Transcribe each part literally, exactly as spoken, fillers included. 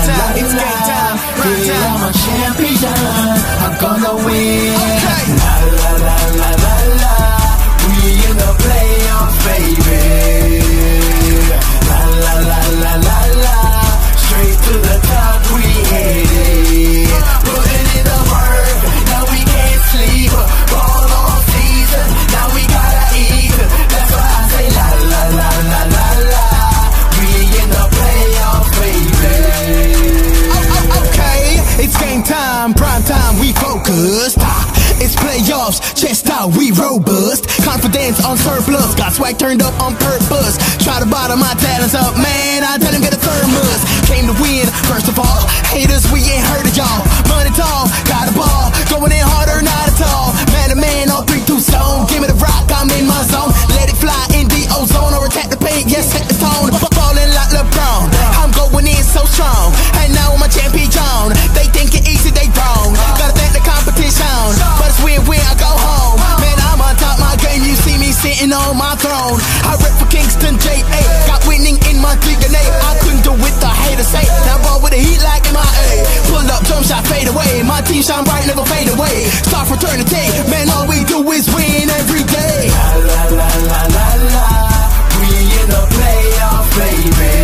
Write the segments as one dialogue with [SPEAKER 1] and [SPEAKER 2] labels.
[SPEAKER 1] time, it's game time, prime time.
[SPEAKER 2] I'm a champion, I'm gonna win.
[SPEAKER 1] Okay.
[SPEAKER 2] La la la la la la, we in the playoffs, baby. La la la la la la, straight to the top we headed. Putting in the work, now we can't sleep. Ball all season, now we gotta eat. That's why I say la la la la la la, we in the playoffs, baby.
[SPEAKER 1] Oh, oh, okay, it's game time, prime time, we focused. It's playoffs, chest out, we robust. Confidence on surplus, got swag turned up on purpose. Try to bottom my talents up, man, I tell them get a thermos. Came to win, first of all, haters, we ain't heard of y'all. Money tall, got a ball, going in harder, not at all. Man to man, all three, two stone. Give me the rock, I'm in my zone. Let it fly in the ozone, or attack the paint, yes, set the tone. Falling like LeBron, I'm going in so strong. And now I'm a champion, they think it easy, they wrong. Gotta thank the competition, but it's win-win, I go home. Man, I'm on top my game, you see me sitting on my throne. I rep for Kingston J A, got winning in my D N A. I couldn't do with the haters say, now ball with the heat like M I A. Pull up, jump shot, fade away. My team shine bright, never fade away. Star fraternity, man, all we do is win every day.
[SPEAKER 2] La la la la la la, we in the playoffs, baby.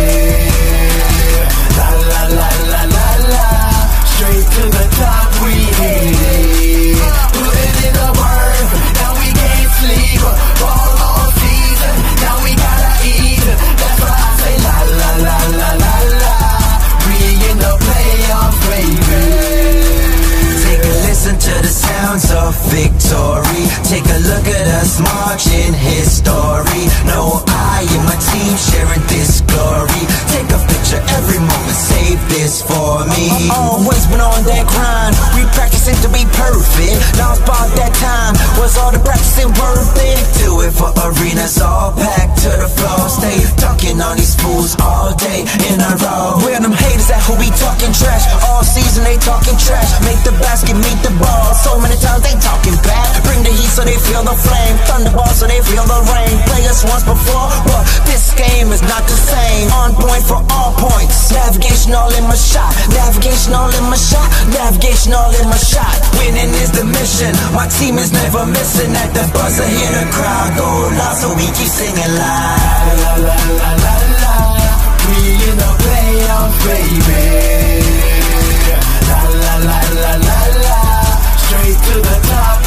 [SPEAKER 2] La la la la la la, straight to the top we headed. Putting in the work, now we can't sleep. Ball all season, now we gotta eat. That's why I say la la la la la la, we in the playoffs, baby. Take a listen to the sounds of victory. Take a look at us marching history. No, I and my team sharing this glory. Take a picture every moment, save this for me. Always been on that grind, we practicing to be perfect. Lost about that time, was all the practicing worth it? Do it for arenas all packed to the floor. Stay dunking on these fools all day in a row. Where them haters at who be talking trash? All season they talking trash. Make the basket meet the ball. So many times they talking back. Bring the heat so they feel the flame. Thunderball so they feel the rain. Play us once before, but this game is not the same. On point for all points. Navigation all in my shot. Navigation all in my shot. Navigation all in my shot. Winning is the mission. My team is never missing. At the buzzer, hear the crowd go loud, so we keep singing loud. La la la la la, we in the playoffs, baby. La la la la la la, straight to the top.